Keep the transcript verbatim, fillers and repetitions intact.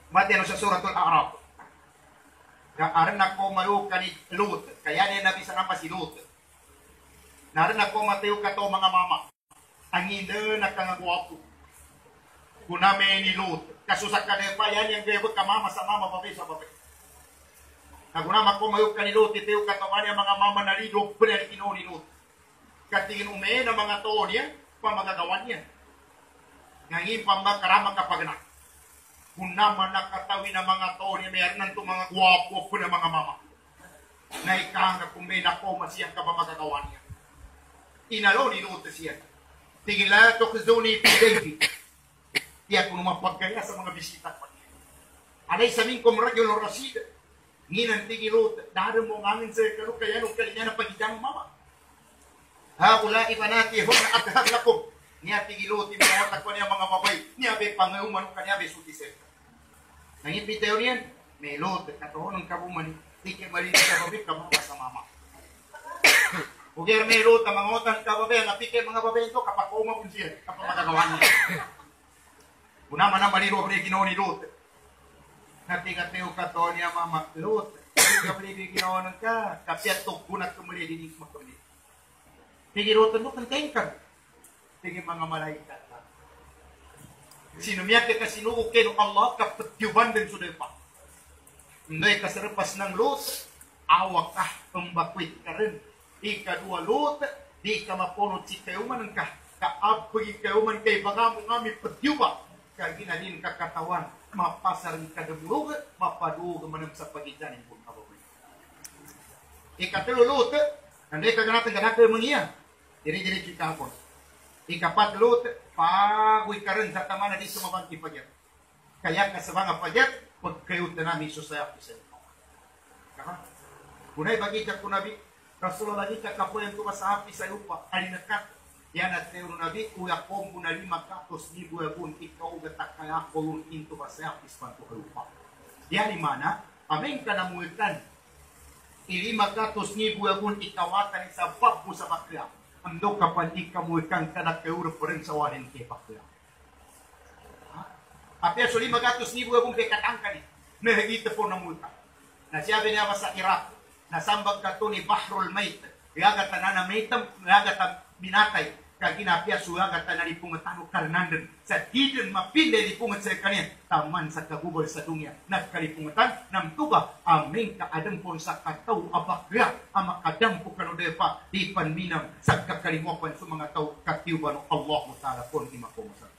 Mati ano sa suratul A'raf. Kaaran ako mayo kani Lut. Kaya niya nabi sa nampa si Lut. Naran ako matayo ka to mga mama. Ang ina nakangagwapo. Kuname ni Lut. Kasusak ka na pa yan yung gayabot ka mama sa mama babi sa babi. Nagunama ko mayo ka ni Lut. Itayo ka to kanya mga mama na lido. Pinalikin ni Lut. Katingin ume na mga to niya. Pamagagawan niya. Ngangin pambakaramang kapagnak. Kung naman nakatawi na mga to niya, mayroon nang mga gwapo po na mga mama. Na ikanga kung may nakoma siyang kapamagagawan niya. Inalo ni Lut siya. Tingila to kazoni pidenti. Tiyak kung mapagkaya sa mga bisita pa niya. Alay sa ming kumragyo ng rasid. Nginan tingin Lut. Dahil mo ngangin sa karo kaya nung kalinya na pagidang mama. Haula ibanati hon na athag lakom. Niya tigilot yung mga otak ko niya mga babay. Niya be pangayuman ko kanya be sutisip. Nangipitayo niyan. May lot. Katoon ng kabuman. Tiki mali sa babay. Kamama sa mama. Ugyar may lot. Ang mga otak ka babay. Napike mga babay ito. Kapakuma po siya. Kapamagagawan niya. Una man na maliro. Kapag ginawa ni lot. Natikatayo katoon niya mama. Lot. Kapag ginawa ng ka. Kapiyat tukunat kumuli. Dinis magkamuli. Tigilotan mo. Kantayin ka. Tingin mga malaikat. Sinumiyak ka sinuukin ng Allah kapatyuban din sudah pa. Hindi kasarapas ng Lut, awak ka, pambakwit ka rin. Ikadua Lut, di ka mapunod si kayuman ka. Kaabagin kayuman kay baga mo nga may patyuba. Kaginalin ka katawan, mapasarin ka damurug, mapadug manang sa pagitan ng pun kababay. Ikatulo Lut, hindi ka ganatan ganatan mo niya. Diri-diri kita po. Ikapat Lut, pagoy ka rin sa tama na di sumabang ipagyan. Kaya ka sa mga pagyan, pagkayot na namin susayak sa iyo. Kunay bagay ka kunabi, Rasulullah lagi ka kapuyan ko sa hapi sa iyo pa, alinakat. Yan at neuro nabi, kuya kong muna lima katos ni buwabun, ikaw gatak kaya ko yung into ka sa hapi sa panto kayo pa. Yan imana, aming ka namuitan, ilima katos ni buwabun, ikawatan sa babu sa bakla. Ando kapan ikamu kang kanak kauro pa rin sa warin kay bakla. Apya suli magatos ni buwabong kay katangkan ni. Nahagita po na multa. Nasyabi niya sa Iraq, nasambag ka to ni Bahrul Mait. Gagatan na na maitam, gagatan binatay. Kaginapya sugagatan na ni pungatano karnandan. Sa hidden mapinde ni pungat sa kanya. Taman sa kagubal sa dunya. Nagkalipungatan ng tuba. Aming kaadampon sa kataw abakla. Ang makadampo ka no depa. Di panminam sa kakalimuapan sa mga tao. Katiuban ng Allah Ta'ala po ni makumasan.